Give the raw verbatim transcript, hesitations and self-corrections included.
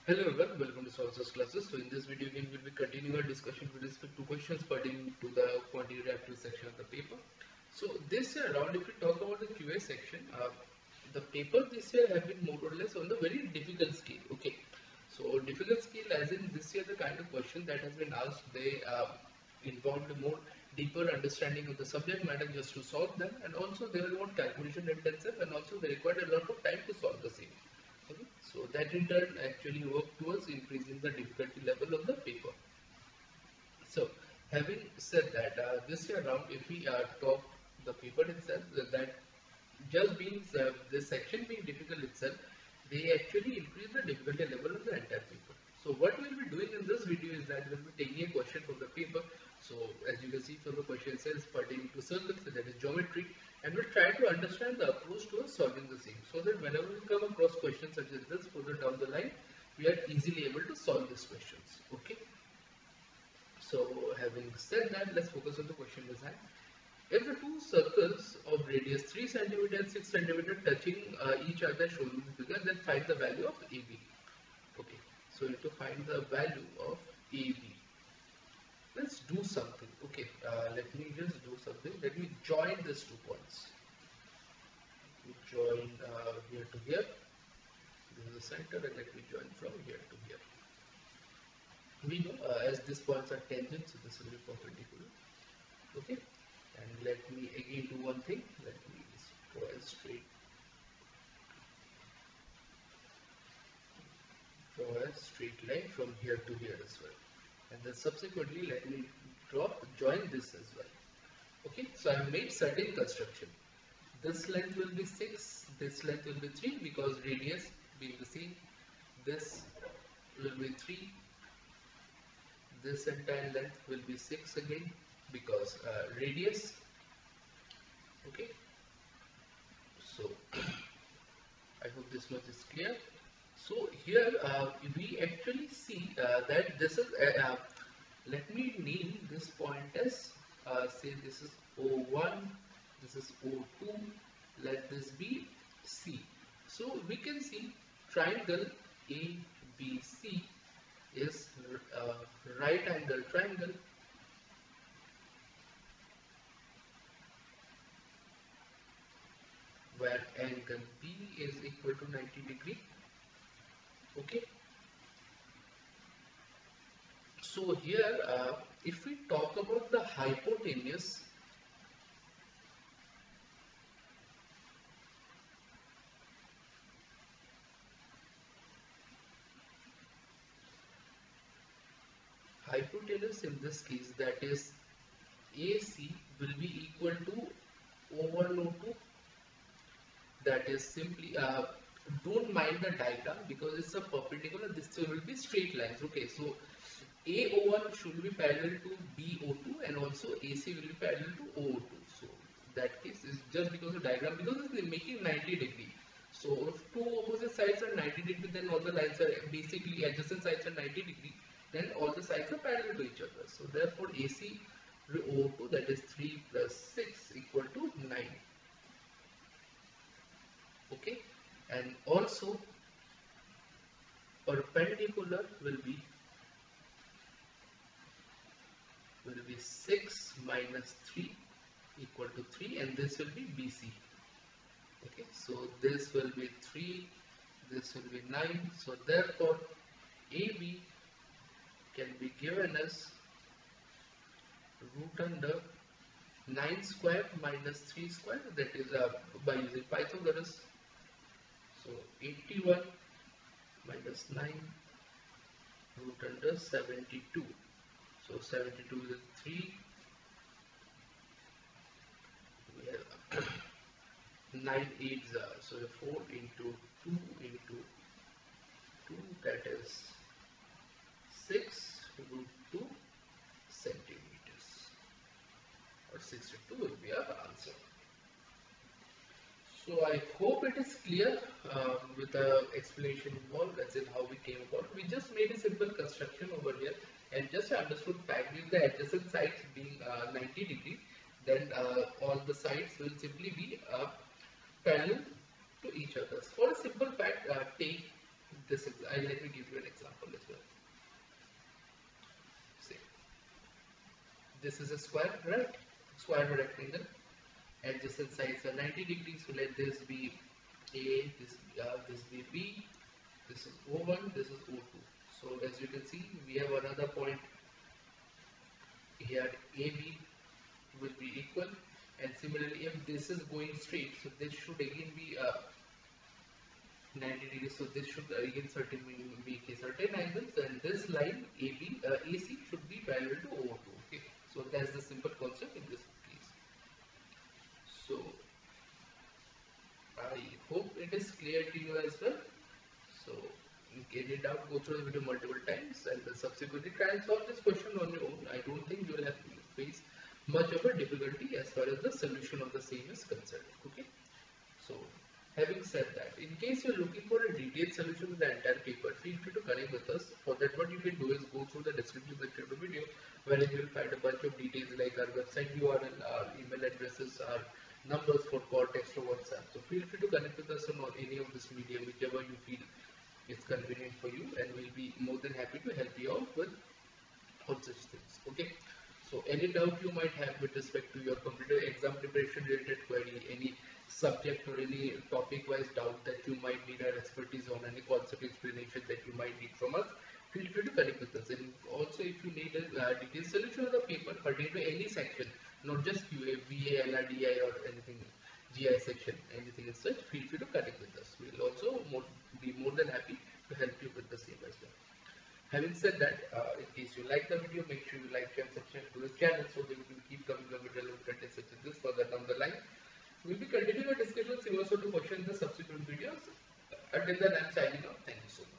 Hello everyone, welcome to Sources classes. So in this video again we'll be continuing our discussion with respect to questions pertaining to the quantitative aptitude section of the paper. So this year around, if we talk about the Q A section, uh, the paper this year have been more or less on the very difficult scale. Okay, so difficult scale as in this year the kind of question that has been asked, they uh, involved more deeper understanding of the subject matter just to solve them, and also they were more calculation intensive, and also they required a lot of time to solve the same. Okay. So that in turn actually worked towards increasing the difficulty level of the paper. So having said that, uh, this year around, if we uh, talk the paper itself, uh, that just being uh, this section being difficult itself, they actually increase the difficulty level of the entire paper. So what we'll be doing in this video is that we'll be taking a question from the paper. So as you can see from the question itself, pertaining to circles, that is geometry, and we'll try to understand the approach towards solving the same, so that whenever we come across questions such as this further down the line, we are easily able to solve these questions. Okay. So having said that, let's focus on the question design. If the two circles of radius three centimeter and six centimeter touching uh, each other shown in the figure, then find the value of A B. Okay, so we have to find the value of A B. Let's do something. Okay, uh, let me just do something. Let me join these two points. We join uh, here to here. This is the center, and let me join from here to here. We know uh, as these points are tangent, so this will be perpendicular. Okay, and let me again do one thing. Let me draw a straight, draw a straight line from here to here as well, and then subsequently let me draw join this as well. Okay, so I have made certain construction. This length will be six, this length will be three because radius being the same. This will be three. This entire length will be six again because uh, radius. Okay, so I hope this much is clear. So here uh, we actually see uh, that this is uh, uh, let me name this point as uh, say this is O one, this is O two, let this be C. So we can see triangle A B C is uh, right angle triangle, where angle B is equal to ninety degree. Okay, so here uh, if we talk about the hypotenuse, hypotenuse in this case, that is A C, will be equal to O one O two, that is simply uh, don't mind the diagram because it's a perpendicular, this will be straight lines. Okay, so A O one should be parallel to B O two, and also A C will be parallel to O two. So that case is just because of diagram, because it's making ninety degree. So if two opposite sides are ninety degree, then all the lines are basically adjacent sides are ninety degree, then all the sides are parallel to each other. So therefore A C O two, that is three plus six equal to nine. Okay, and also perpendicular will be will be six minus three equal to three, and this will be B C. Okay, so this will be three, this will be nine. So therefore A B can be given as root under nine square minus three square, that is uh, by using Pythagoras. So eighty-one minus nine root under seventy-two. So seventy-two is three. We have nine eights are, so four into two into two, that is six root two centimeters, or sixty-two will be our answer. So I hope it is clear um, with the explanation involved, as in how we came about. We just made a simple construction over here and just understood fact, with the adjacent sides being uh, ninety degree, then uh, all the sides will simply be uh, parallel to each other. For a simple fact, uh, take this is, I let me give you an example as well. See, this is a square, right? Square rectangle. Adjacent sides are ninety degrees. So let this be A, this uh, this be B. This is O one. This is O two. So as you can see, we have another point here. A B will be equal, and similarly, if this is going straight, so this should again be uh, ninety degrees. So this should again certainly be certain angles, and this line A B uh, A C should be parallel to O two. Okay, so that's the simple concept in this case. So I hope it is clear to you as well. So get it out, go through the video multiple times, and then subsequently try and solve this question on your own. I don't think you will have to face much of a difficulty as far as the solution of the same is concerned. Okay. So having said that, in case you are looking for a detailed solution of the entire paper, feel free to connect with us. For that, what you can do is go through the description section of the video, wherein you will find a bunch of details like our website U R L, our email addresses, our numbers for call, text, or WhatsApp. So feel free to connect with us on any of this medium, whichever you feel is convenient for you, and we'll be more than happy to help you out with all such things. Okay. So any doubt you might have with respect to your computer exam preparation related query, any subject or any topic wise doubt that you might need our expertise on, any concept explanation that you might need from us, feel free to connect with us. And also if you need a uh, detailed solution of the paper pertaining to any section, not just Q A, V A, L R D I or anything, G I section, anything as such, feel free to connect with us. We will also more, be more than happy to help you with the same as well. Having said that, uh, in case you like the video, make sure you like, share, subscribe to this channel so that we can keep coming up with relevant content such as this further down the line. We'll be continuing our discussion similar to questions in the subsequent videos. Until then, I'm signing off. Thank you so much.